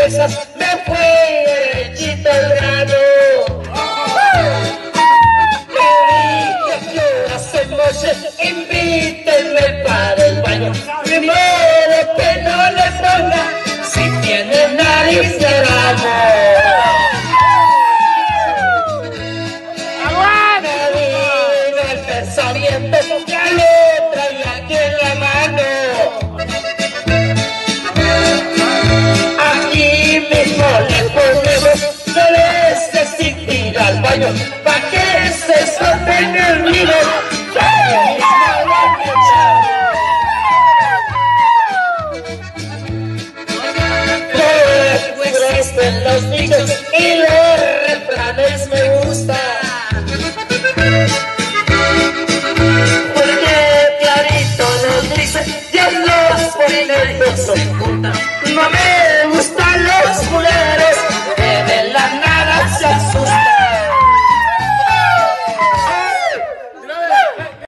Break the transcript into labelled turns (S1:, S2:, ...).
S1: cervezas, me fui derechito al grano. Invítenme para el baño. Primero que no le ponga si tiene nariz de ramo. Me vino el pensamiento que lo traía aquí en la mano. Aquí mismo le ponemos, no necesito ir al baño, pa' que se sostenga el vino. Los dichos y los